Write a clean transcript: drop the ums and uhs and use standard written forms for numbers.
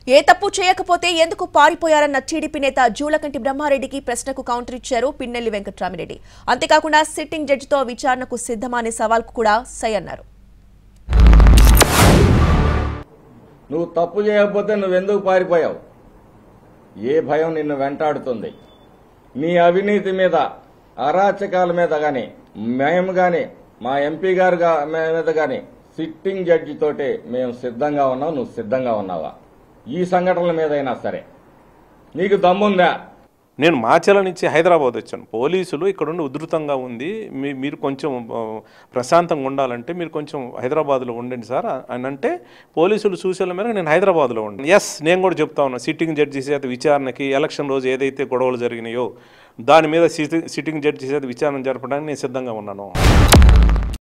ఏ తప్పు చేయకపోతే ఎందుకు పారిపోయారన్న టీడీపీ నేత జూలకంటి బ్రహ్మారెడ్డికి ప్రశ్నకు కౌంటర్ ఇచ్చారు పిన్నెల్లి వెంకట్రామిరెడ్డి. అంతేకాకుండా సిట్టింగ్ జడ్జితో విచారణకు సిద్ధమనే సవాల్కు కూడా సై అన్నారు. నువ్వు తప్పు చేయకపోతే నువ్వెందుకు పారిపోయావు? ఏ భయం నిన్ను వెంటాడుతుంది? నీ అవినీతి మీద, అరాచకాల మీద గాని, మేము గాని, మా ఎంపీ గారు మీద గాని సిట్టింగ్ జడ్జి తోటే మేము సిద్ధంగా ఉన్నాం. నువ్వు సిద్ధంగా ఉన్నావా? ఈ సంఘటనల మీదైనా సరే నీకు దమ్ముందా? నేను మాచర్ల నుంచి హైదరాబాద్ వచ్చాను. పోలీసులు ఇక్కడ ఉధృతంగా ఉంది, మీరు కొంచెం ప్రశాంతంగా ఉండాలంటే మీరు కొంచెం హైదరాబాద్లో ఉండండి సార్ అని అంటే పోలీసులు సూచనల మేరకు నేను హైదరాబాద్లో ఉన్నాను. ఎస్, నేను కూడా చెప్తా ఉన్నా, సిట్టింగ్ జడ్జి చేత విచారణకి ఎలక్షన్ రోజు ఏదైతే గొడవలు జరిగినాయో దాని మీద సిట్టింగ్ జడ్జి చేత విచారణ జరపడానికి నేను సిద్ధంగా ఉన్నాను.